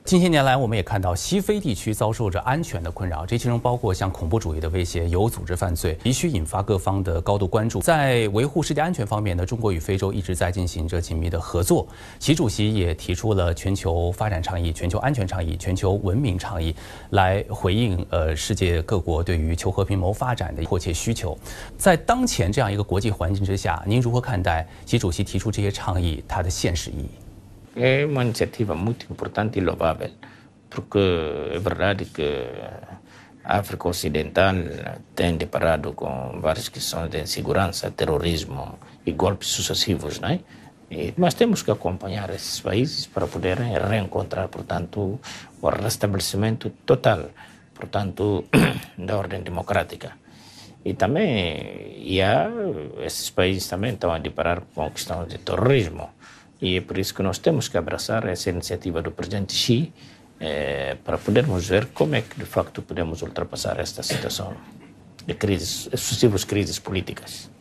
近些年来，我们也看到西非地区遭受着安全的困扰，这其中包括像恐怖主义的威胁、有组织犯罪，必须引发各方的高度关注。在维护世界安全方面呢，中国与非洲一直在进行着紧密的合作。习主席也提出了全球发展倡议、全球安全倡议、全球文明倡议，来回应世界各国对于求和平谋发展的迫切需求。在当前这样一个国际环境之下，您如何看待习主席提出这些倡议它的现实意义 ？É uma iniciativa muito importante e louvável, porque é verdade que a África Ocidental tem deparado com várias questões de insegurança, terrorismo e golpes sucessivos, não é? E nós temos que acompanhar esses países para poderem reencontrar, portanto, o restabelecimento total, portanto, da ordem democrática. E também, esses países também estão a deparar com a questão de terrorismo. E é por isso que nós temos que abraçar essa iniciativa do presidente Xi para podermos ver como é que, de facto, podemos ultrapassar esta situação de crises, sucessivas crises políticas.